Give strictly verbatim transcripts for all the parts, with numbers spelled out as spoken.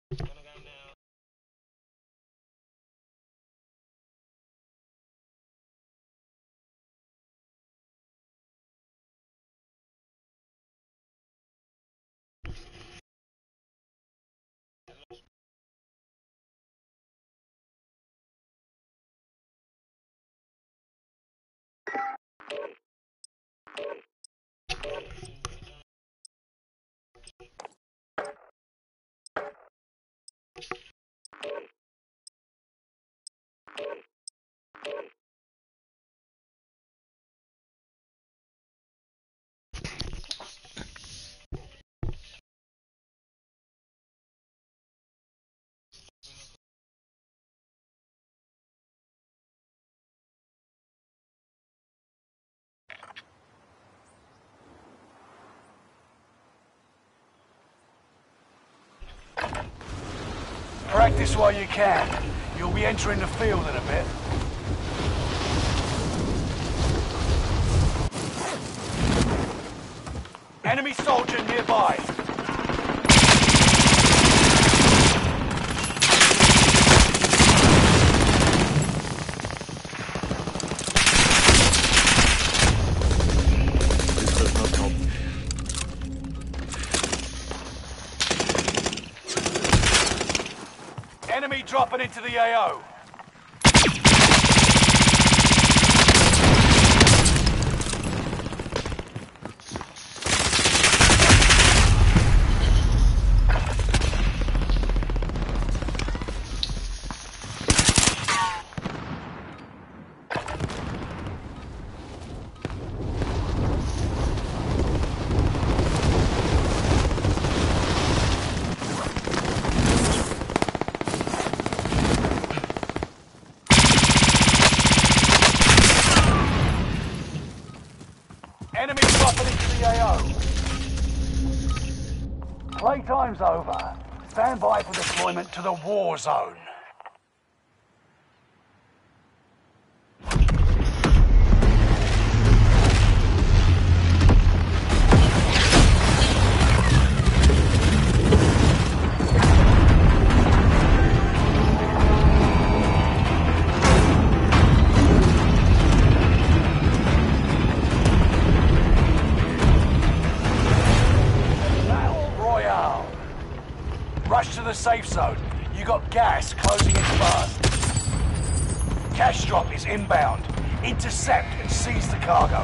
Practice while you can. You'll be entering the field in a bit. Enemy soldier nearby. This does not help. Enemy dropping into the A O. Enemy dropping into the A O. Playtime's over. Stand by for deployment to the war zone. Rush to the safe zone. You got gas closing in fast. Cash drop is inbound. Intercept and seize the cargo.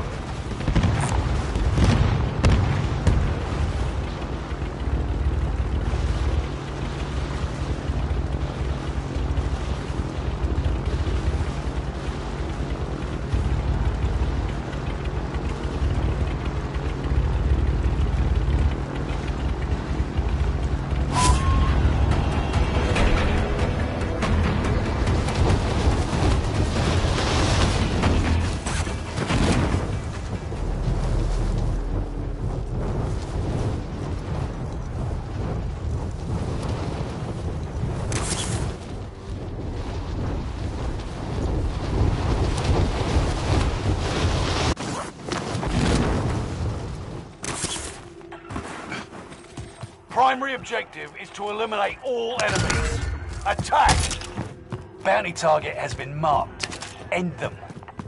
Primary objective is to eliminate all enemies. Attack! Bounty target has been marked. End them.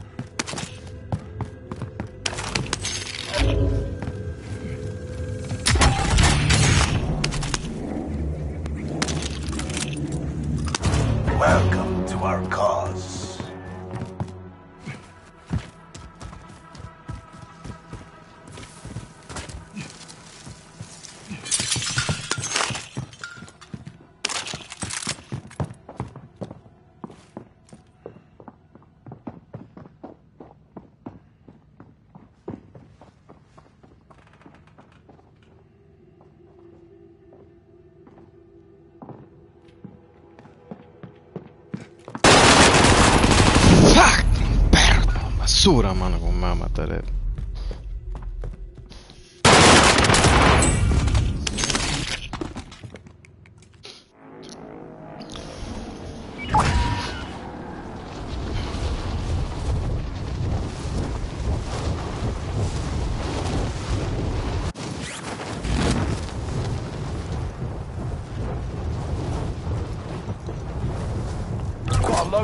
Welcome to our cause. Basura, mano, como me va a matar él.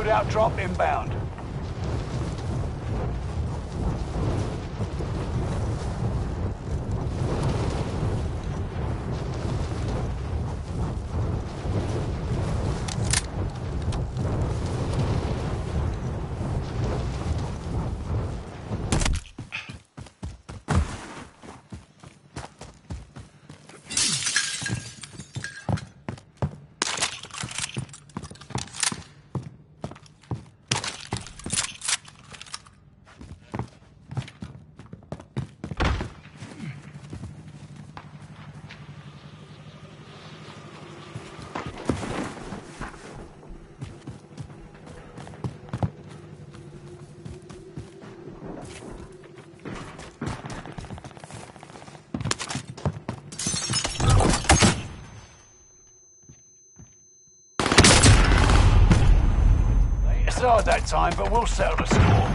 Loadout drop inbound. It's hard that time, but we'll settle the score.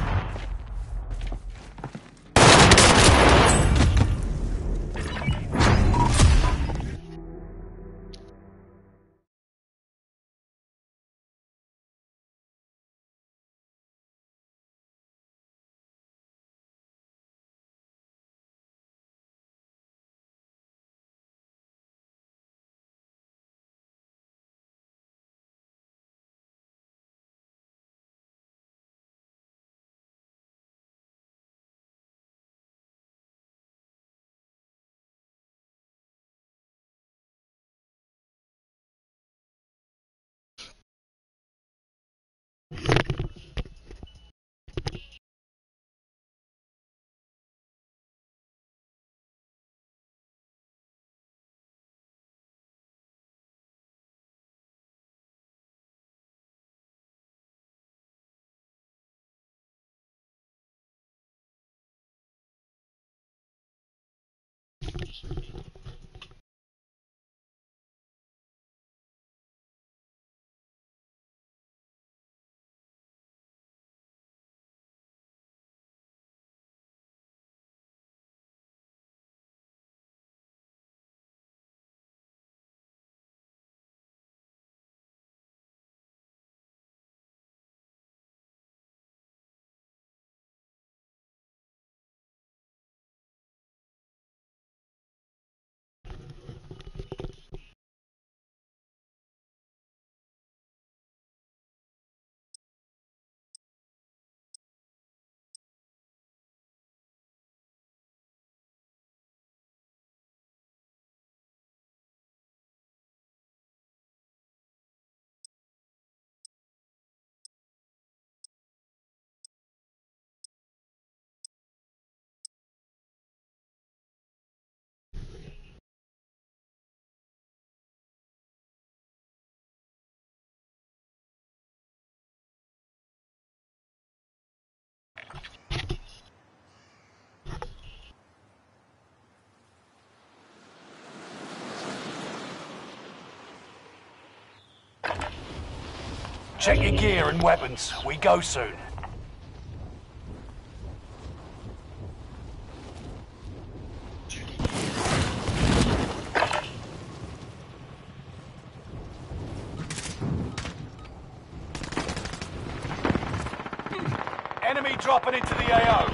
Check your gear and weapons. We go soon. Enemy dropping into the A O.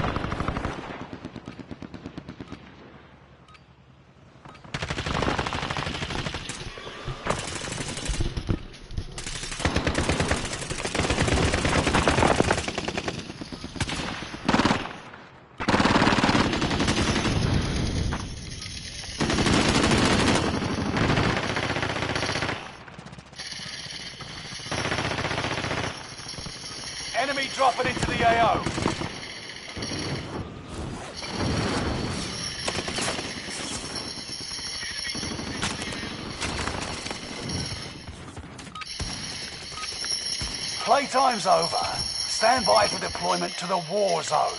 Enemy dropping into the A O. Playtime's over. Stand by for deployment to the war zone.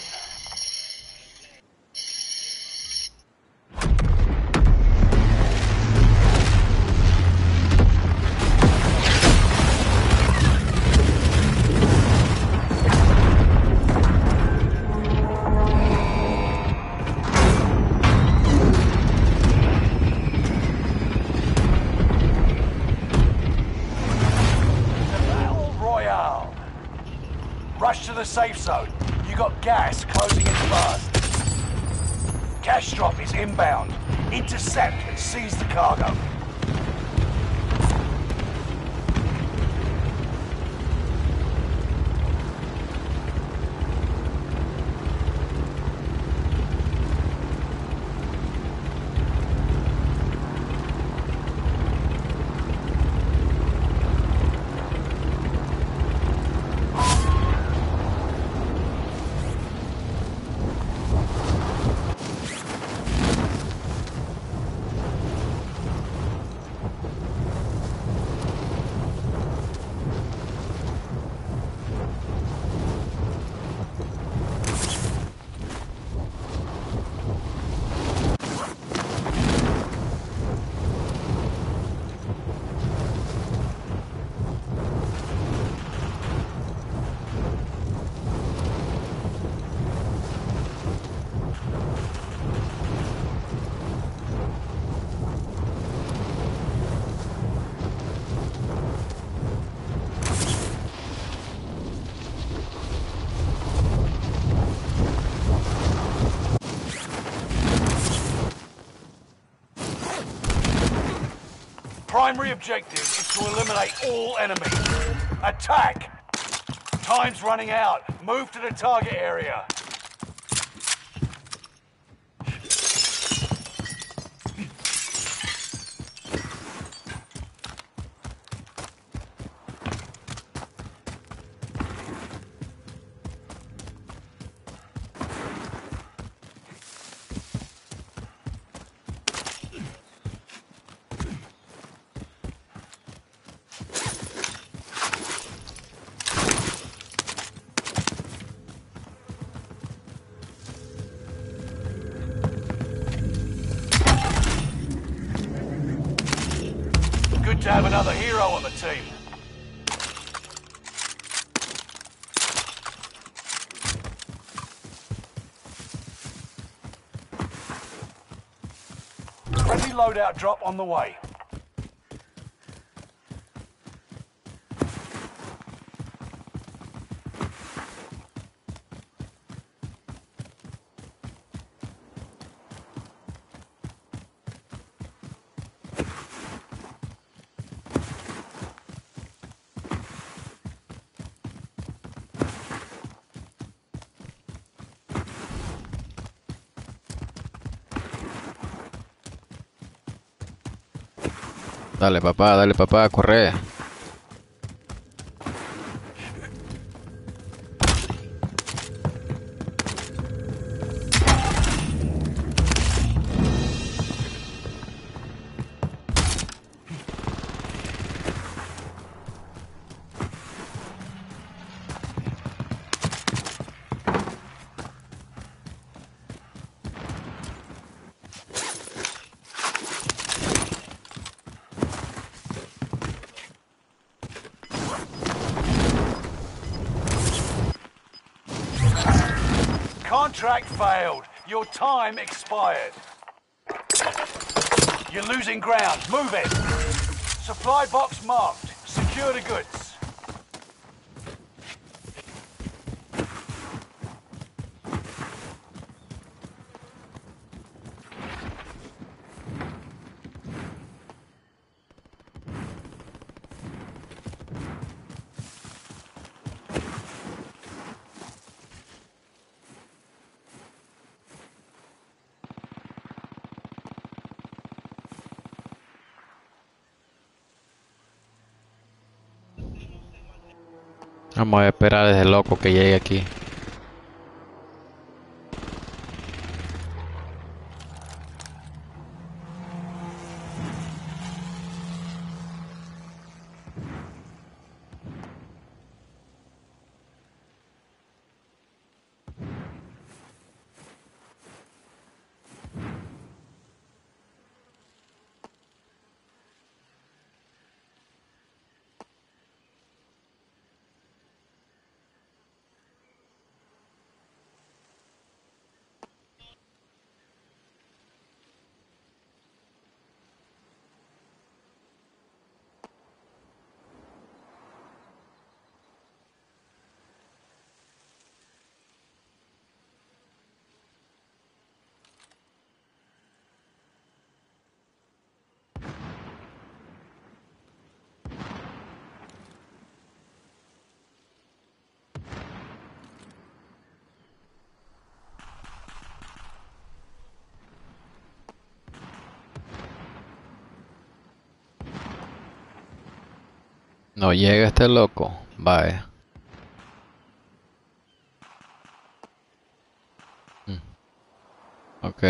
Battle Royale. to the safe zone. You got gas closing in fast. Cash drop is inbound. Intercept and seize the cargo. Primary objective is to eliminate all enemies. Attack! Time's running out. Move to the target area. Good to have another hero on the team. Friendly loadout drop on the way. Dale papá, dale papá, corre. Contract failed. Your time expired. You're losing ground. Move it. Supply box marked. Secure the goods. Vamos a esperar a ese loco que llegue aquí. No llega este loco. Vaya. Mm, ok.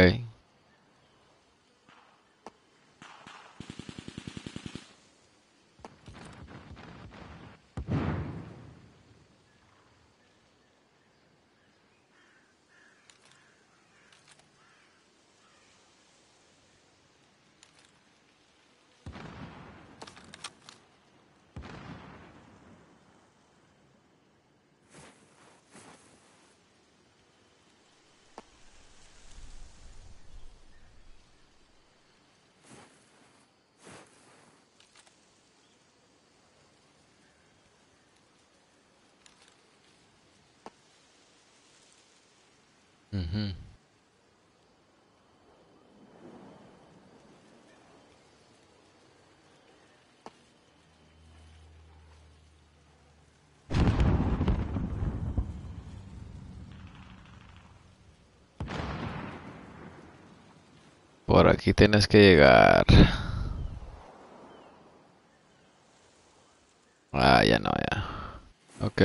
Ujú. Por aquí tienes que llegar. Ah, ya no, ya. Ok.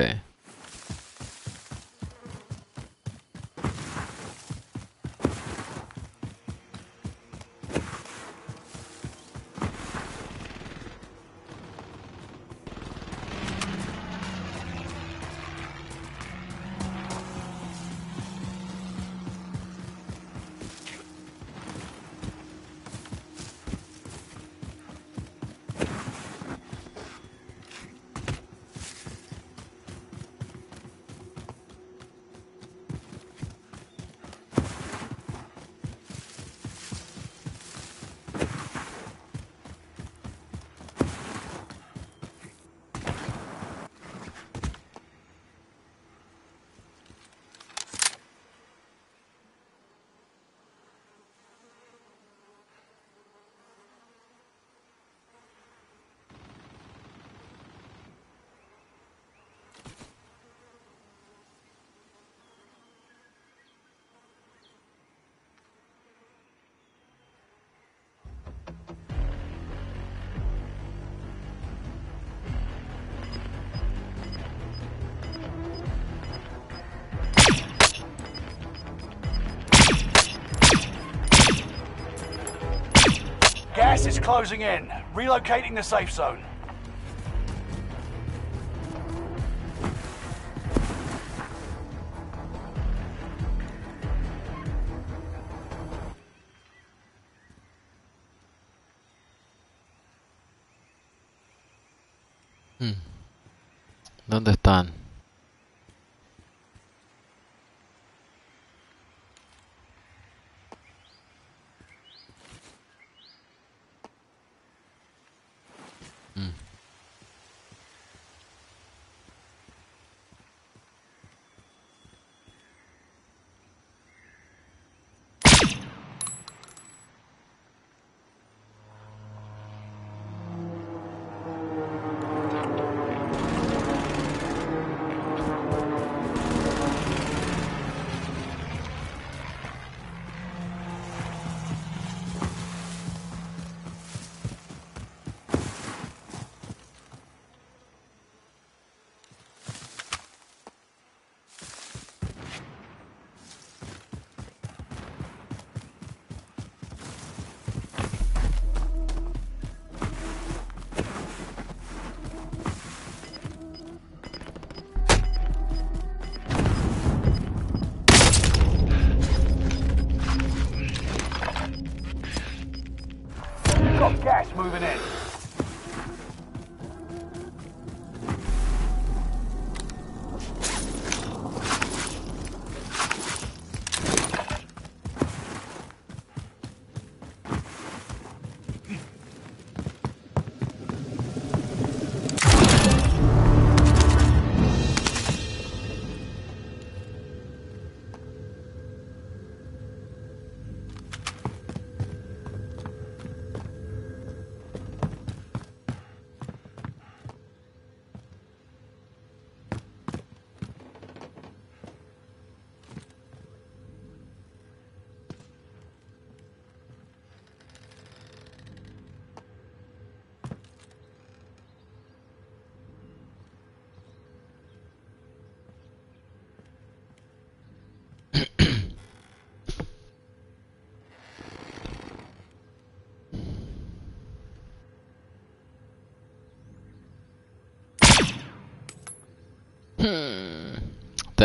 Gas is closing in. Relocating the safe zone. Mm. ¿Dónde están? Mm.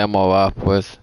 dónde vas, pues.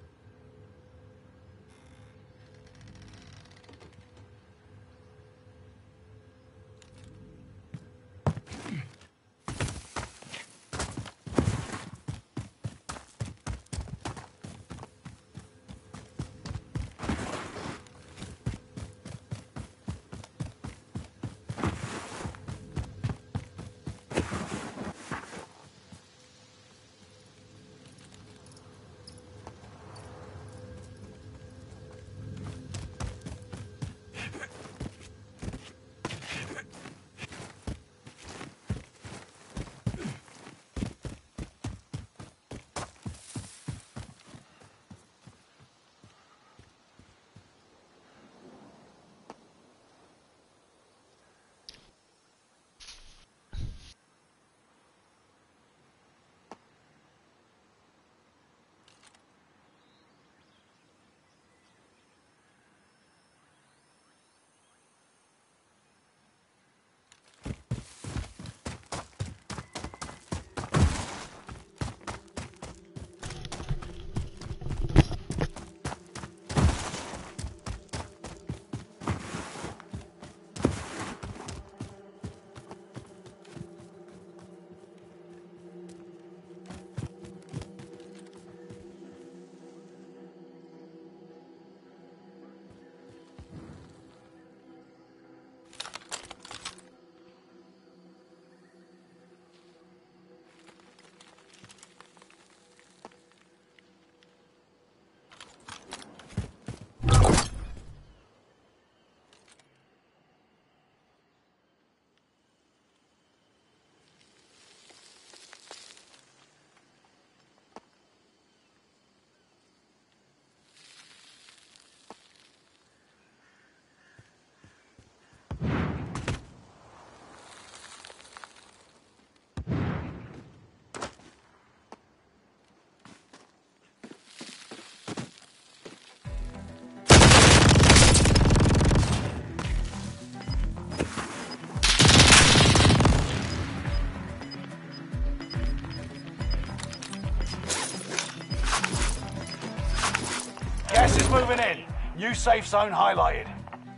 Gas is moving in. New safe zone highlighted.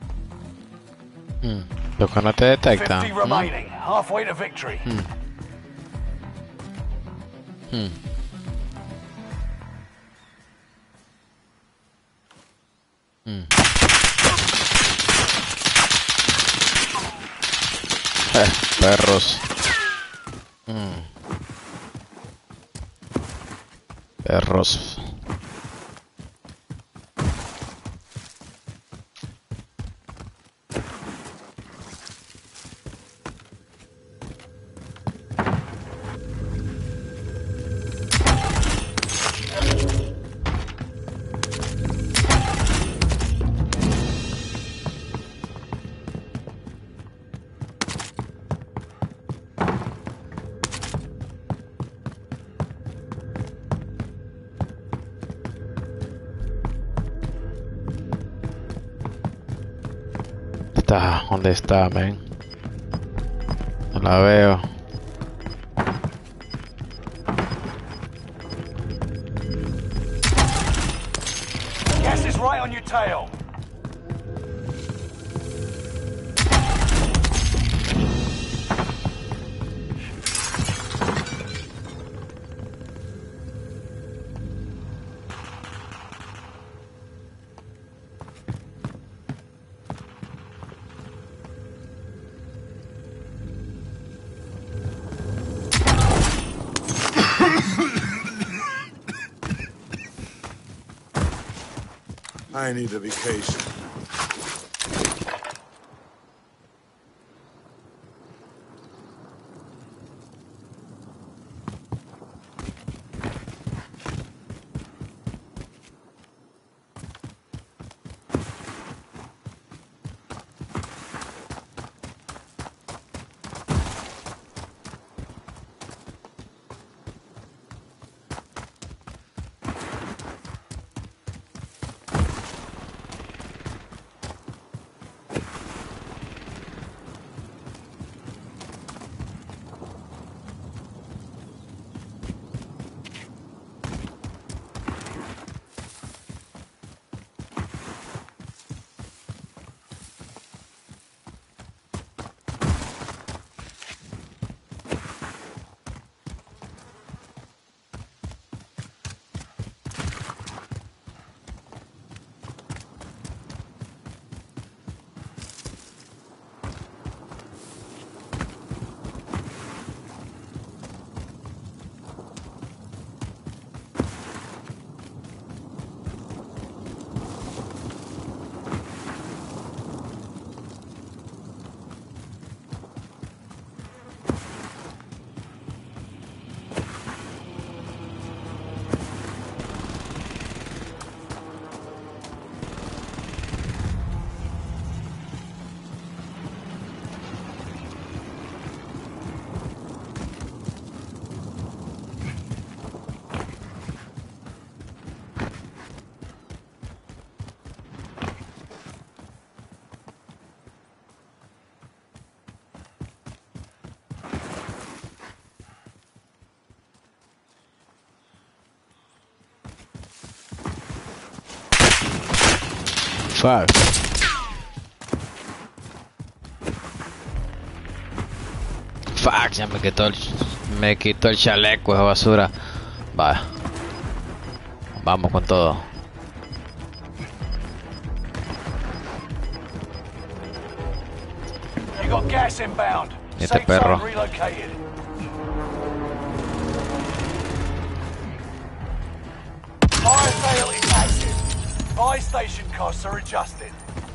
Hmm. Lo que no te detecta. fifty remaining. Halfway to victory. Hmm. Hmm. Hmm. Eh, perros. Hmm. Perros. Está, ¿dónde está, men? No la veo. Gas is right on your tail. I need a vacation. Fuck. Fuck, ya me quitó el, me quitó el chaleco esa basura. Va. Vamos con todo. You got gas inbound. Este Safe perro. zone relocated. Fire sale is active. Buy station costs are adjusted.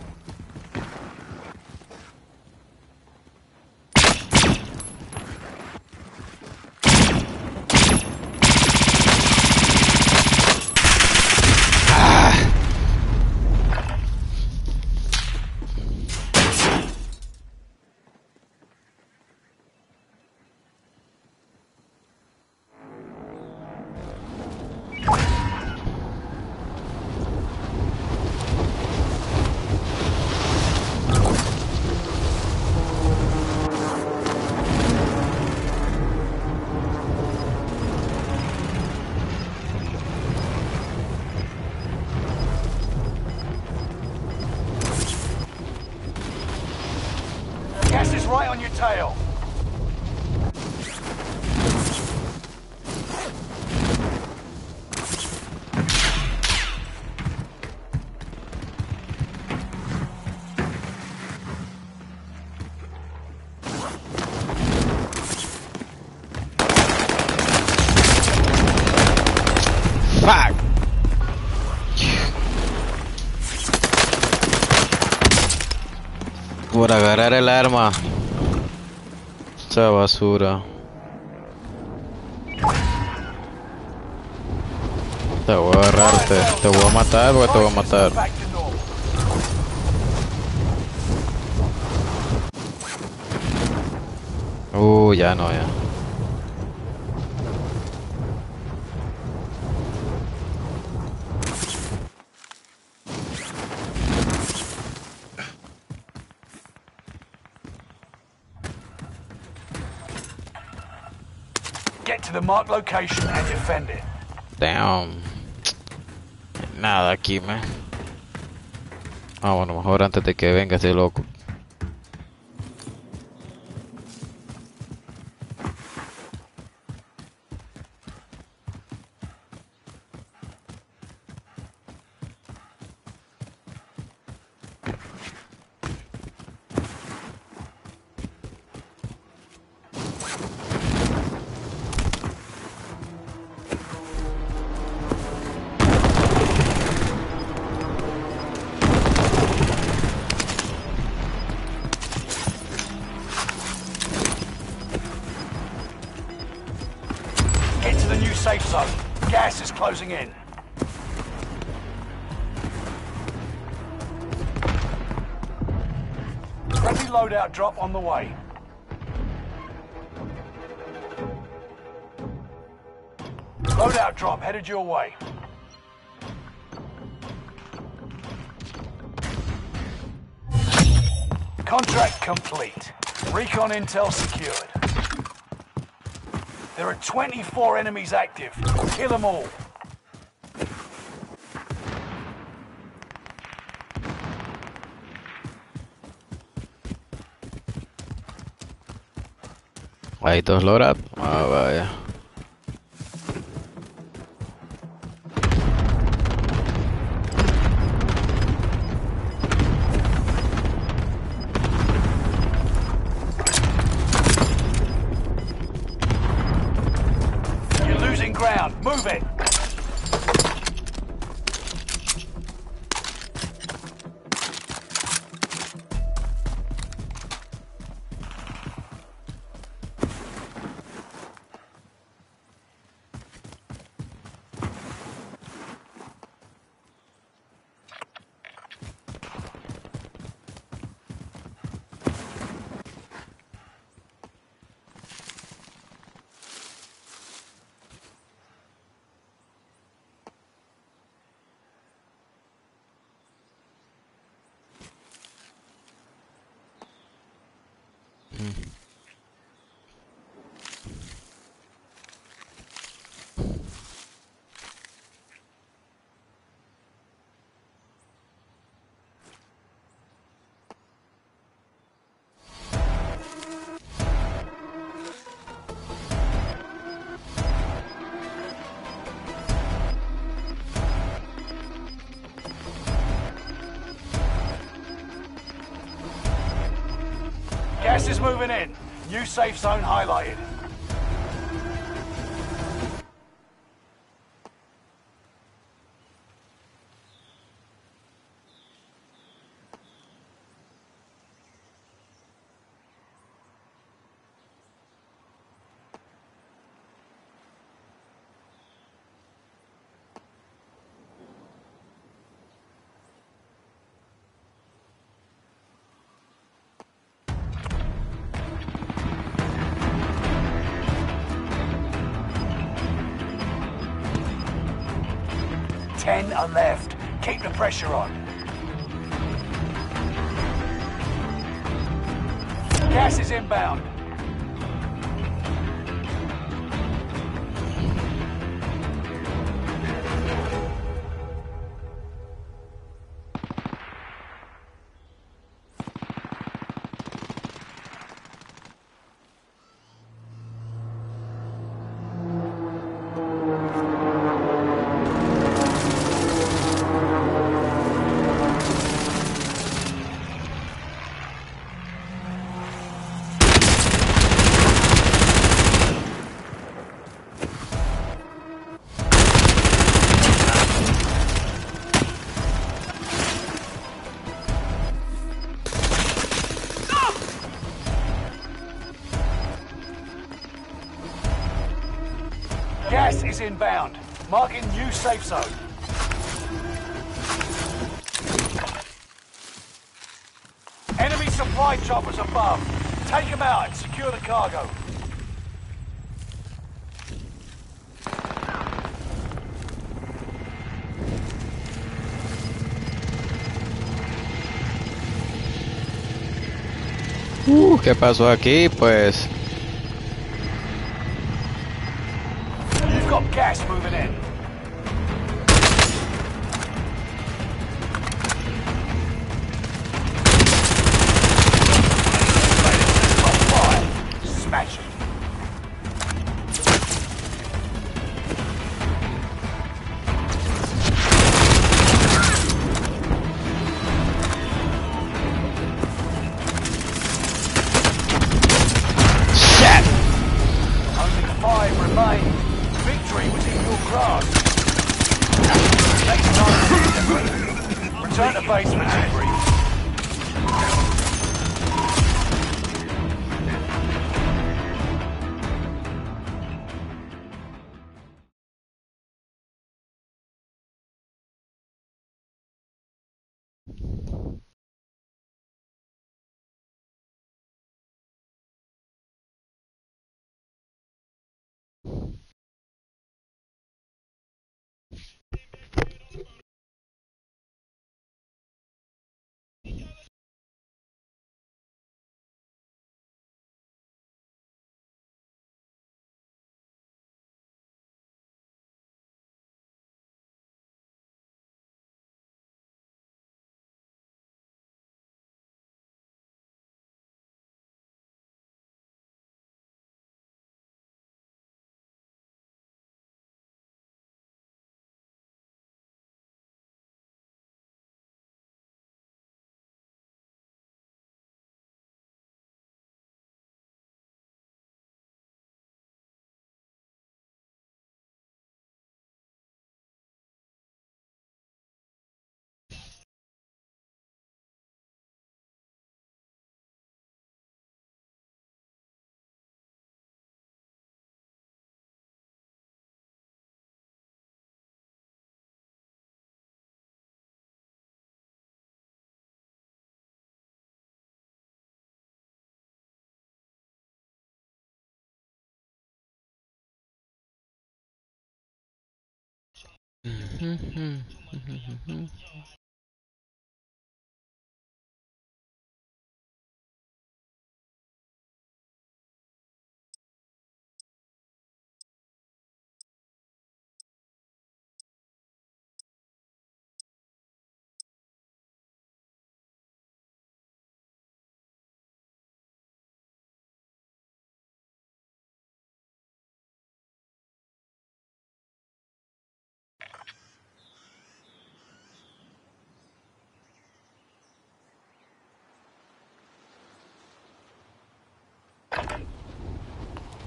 Gas is right on your tail. Fuck. Por agarrar el arma. Esa basura. Te voy a agarrarte. Te voy a matar porque te voy a matar. Back to normal. Uh, ya no, ya. Get to the marked location and defend it. Damn. Nada aquí, man. Ah, bueno, mejor antes de que venga ese loco. Get to the new safe zone. Gas is closing in. Friendly loadout drop on the way. Loadout drop headed your way. Contract complete. Recon intel secured. There are twenty-four enemies active. Kill them all. Hay dos loras. Ah, vaya. You're losing ground. Move it. is moving in. New safe zone highlighted. Ten are left. Keep the pressure on. Gas is inbound. Gas is inbound. Marking new safe zone. Enemy supply choppers above. Take them out and secure the cargo. Uh, ¿qué pasó aquí? Pues... You've got gas moving in. Top fire. Smash it. Shit! Only five remain. Victory was in your grasp. Next time, return to base for debrief.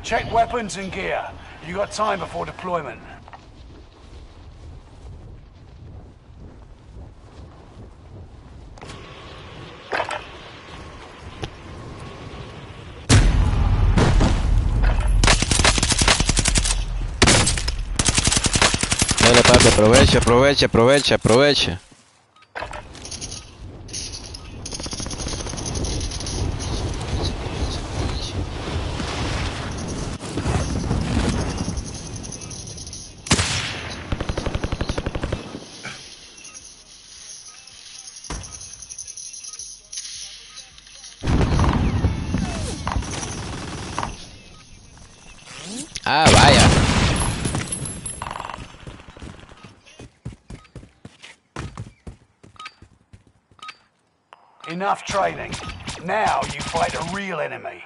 Check weapons and gear. You got time before deployment. Dale, papi, aprovecha, aprovecha, aprovecha, aprovecha. Ah, vaya. Enough training. Now you fight a real enemy.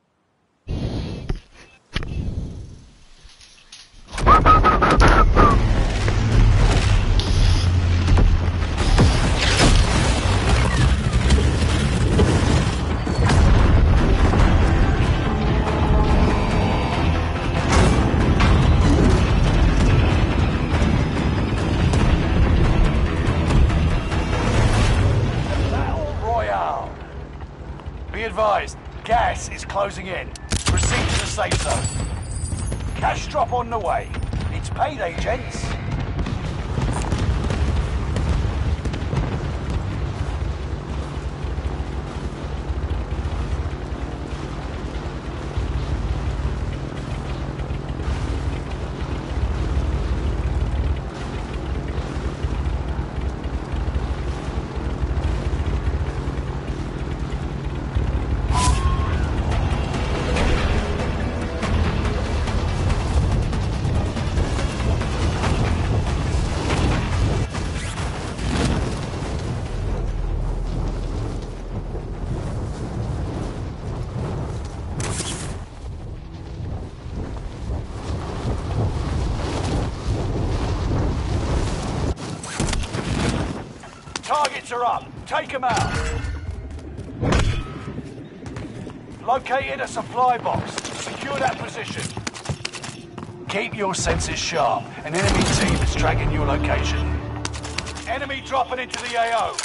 Be advised, gas is closing in. Proceed to the safe zone. Cash drop on the way. It's payday, gents. Targets are up. Take them out. Located a supply box. Secure that position. Keep your senses sharp. An enemy team is tracking your location. Enemy dropping into the A O.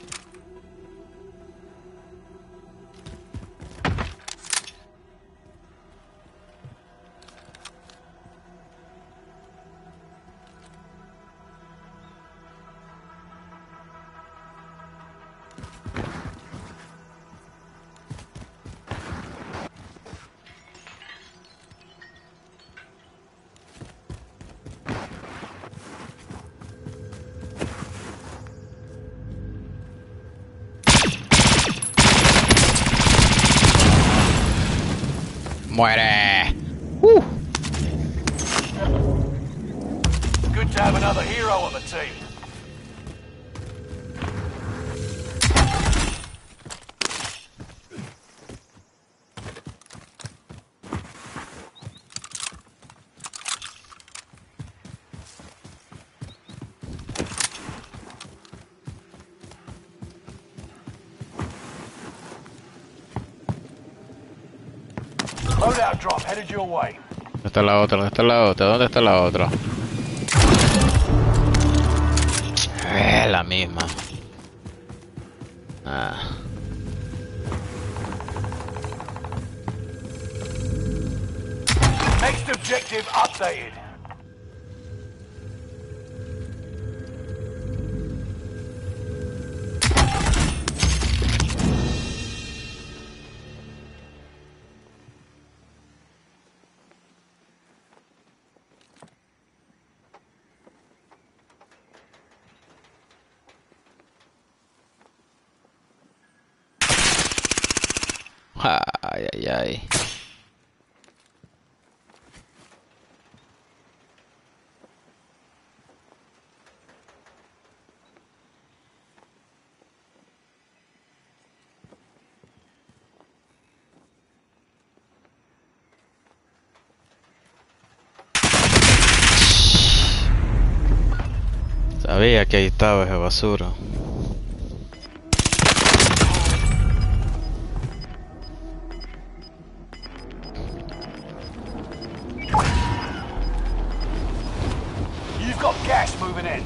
Muere. Uh. Good to have another hero on the team. Loadout drop headed your way. ¿Dónde está la otra? ¿Dónde está la otra? ¿Dónde está la otra? Es la misma. Ah. Next objective updated. Ay, ay, ay. Sabía que ahí estaba esa basura. got gas moving in.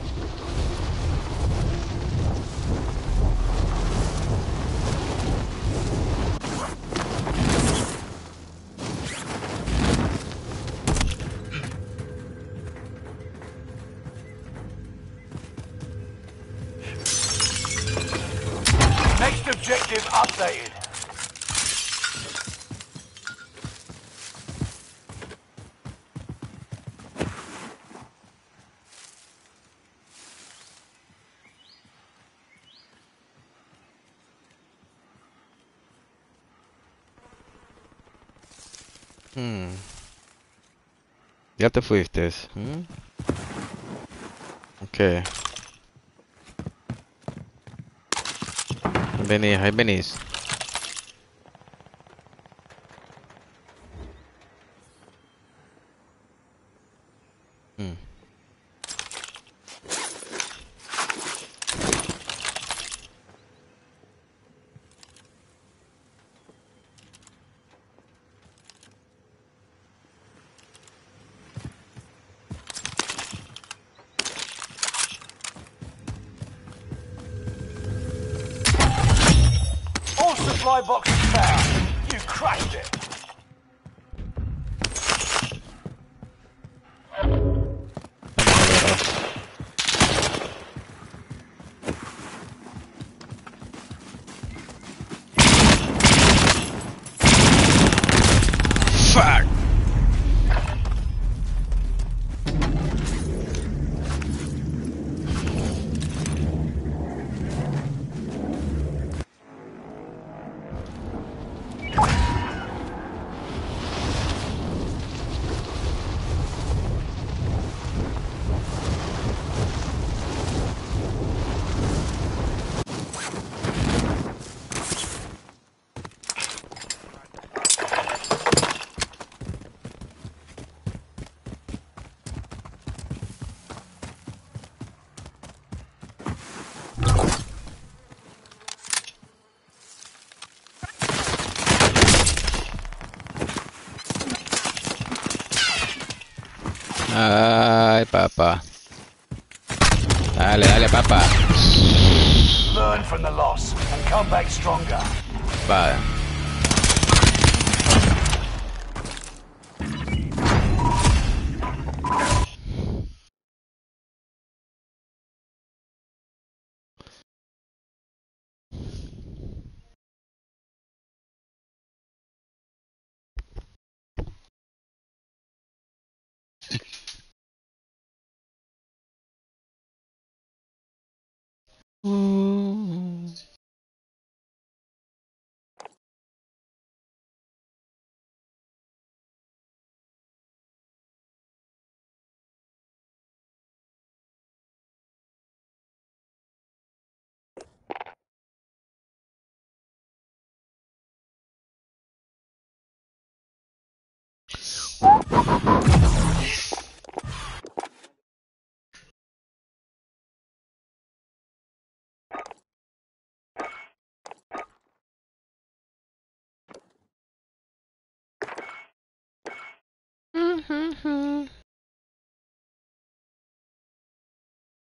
Next objective updated. Hmm. Ya te fuiste. ¿Mm? Ok. Ahí venís, ahí venís. Hmm. All supply boxes found. You crashed it. Fuck. Ay, papá. Dale, dale, papá. Learn from the loss and come back stronger. Vale. Mm.